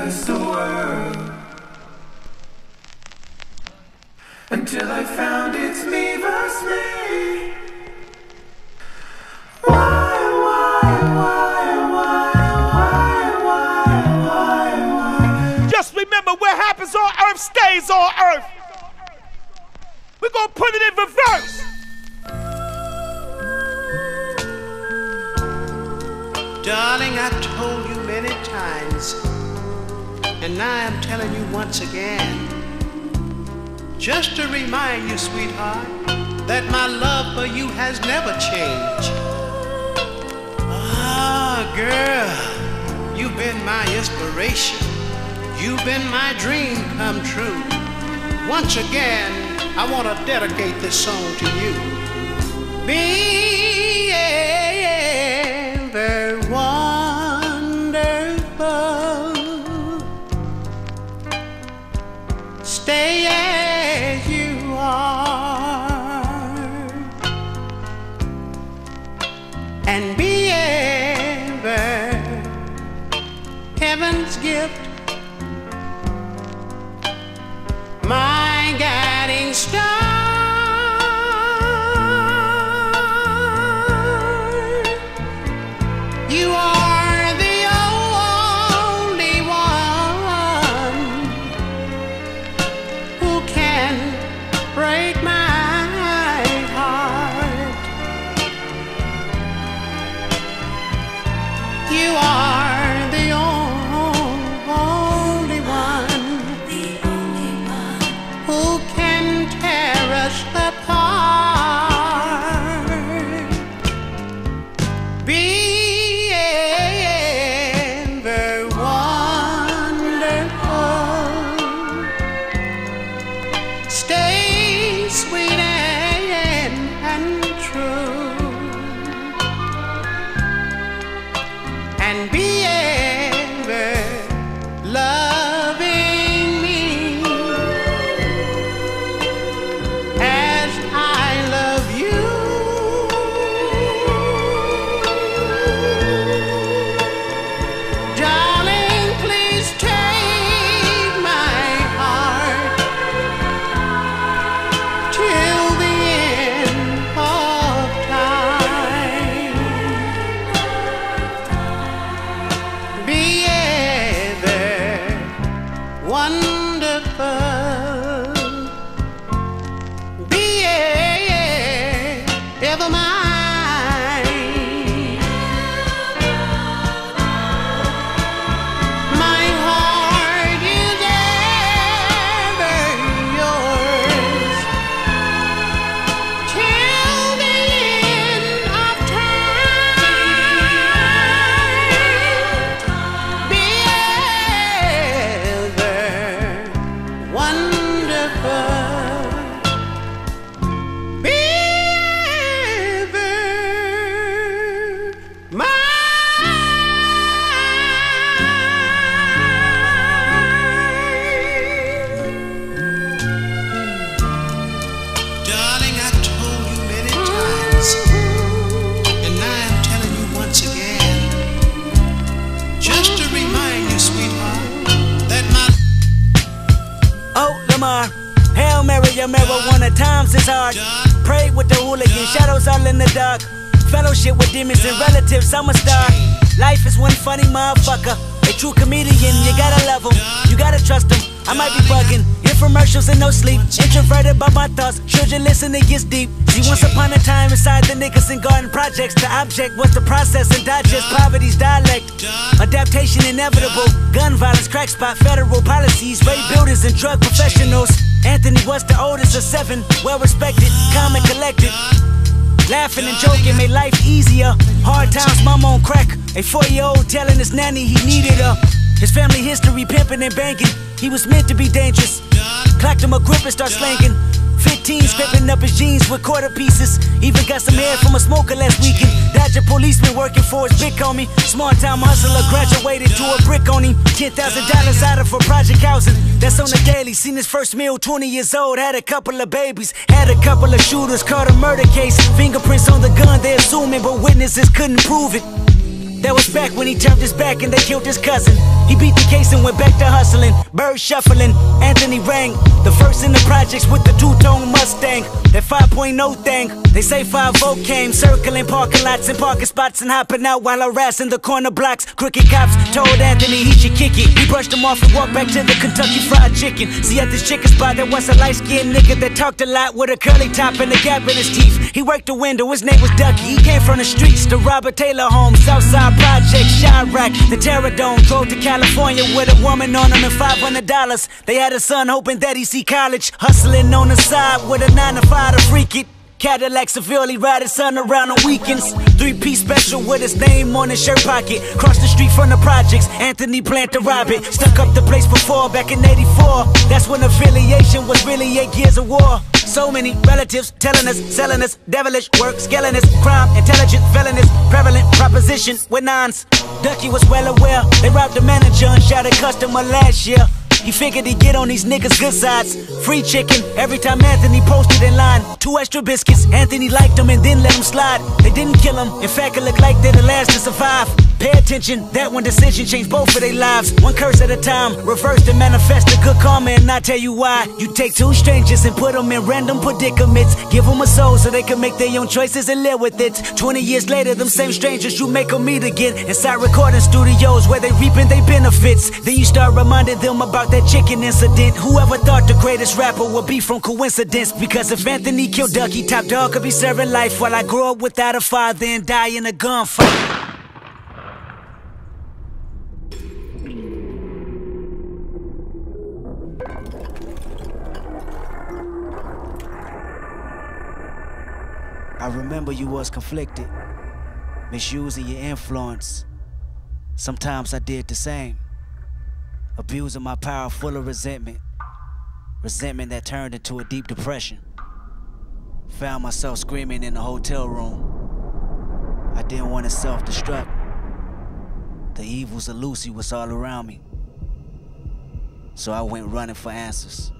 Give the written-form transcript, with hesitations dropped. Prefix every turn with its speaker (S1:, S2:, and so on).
S1: canvas the world until I found it's me versus me.
S2: Just remember, what happens on earth stays on earth. We're gonna put it in reverse.
S3: Darling, I've told you many times, and now I'm telling you once again, just to remind you, sweetheart, that my love for you has never changed. Ah, girl, you've been my inspiration. You've been my dream come true. Once again, I want to dedicate this song to you. Be ever wonderful. Stay as you are, and be ever heaven's gift, my guiding star. You are the only one who can break my heart. You are the only one who can tear us apart. Be ever wonderful. Stay sweet and true, and be ever loving me as I love you. Darling, please take my heart till the end of time. Be ever wonderful. Be ever mine. My heart is ever yours till the end of time. Be ever wonderful. Be ever mine. Darling, I've told you many times, and now I'm telling you once again, just to remind you, sweetheart, that my
S4: Oh, Lamar, Hail Mary, your marijuana times is hard. Pray with the hooligan, shadows all in the dark. Fellowship with demons and relatives, I'm a star. Life is one funny motherfucker. A true comedian, you gotta love him, you gotta trust him. I might be bugging, infomercials and no sleep. Introverted by my thoughts, children listen, it gets deep. See, once upon a time inside the Nicholson Garden Projects, the object was to process and digest poverty's dialect. Adaptation inevitable, gun violence, crack spot, federal policies, rape builders and drug professionals. Anthony was the oldest of 7, well respected, calm and collected. Laughing and joking made life easier. Hard times, mama on crack. A 4-year-old telling his nanny he needed her. His family history, pimping and banking. He was meant to be dangerous. Clocked him a grip and start slanking. 15, scraping up his jeans with quarter pieces. Even got some hair from a smoker last weekend. Dodger policeman working for his big homie. Small time hustler graduated to a brick on him. $10,000 out of for project housing. That's on the daily. Seen his first meal, 20 years old. Had a couple of babies. Had a couple of shooters. Caught a murder case. Fingerprints on the gun, they assuming, but witnesses couldn't prove it. That was back when he turned his back and they killed his cousin. He beat the case and went back to hustling. Bird shuffling, Anthony rang. The first in the projects with the two-tone Mustang. That 5.0 thing, they say 5-0 came. Circling parking lots and parking spots and hopping out while harassing the corner blocks. Crooked cops told Anthony he should kick it. He brushed him off and walked back to the Kentucky Fried Chicken. See, at this chicken spot there was a light-skinned nigga that talked a lot with a curly top and a gap in his teeth. He worked the window, his name was Ducky. He came from the streets, the Robert Taylor home, Southside Project, Chirac, the Terror Dome. Drove to California with a woman on him and $500. They had a son hoping that he'd see college. Hustling on the side with a 9-to-5 to freak it. Cadillac severely ride his son around on weekends. 3-piece special with his name on his shirt pocket. Cross the street from the projects, Anthony planned to rob it. Stuck up the place before, back in '84. That's when affiliation was really 8 years of war. So many relatives telling us, selling us, devilish work, scaling us, crime, intelligent, felonies, prevalent proposition with nines. Ducky was well aware, they robbed the manager and shot a customer last year. He figured he'd get on these niggas' good sides. Free chicken every time Anthony posted in line. 2 extra biscuits, Anthony liked them and then let them slide. They didn't kill him, in fact it looked like they're the last to survive. Pay attention, that one decision changed both of their lives. One curse at a time, reverse and manifest a good karma. And I'll tell you why. You take 2 strangers and put them in random predicaments. Give them a soul so they can make their own choices and live with it. 20 years later, them same strangers, you make them meet again inside recording studios where they reaping their benefits. Then you start reminding them about that chicken incident. Whoever thought the greatest rapper would be from coincidence? Because if Anthony killed Ducky, Top Dog could be serving life while I grow up without a father and die in a gunfight. I remember you was conflicted, misusing your influence. Sometimes I did the same, abusing my power full of resentment. Resentment that turned into a deep depression. Found myself screaming in the hotel room. I didn't want to self-destruct. The evils of Lucy was all around me. So I went running for answers.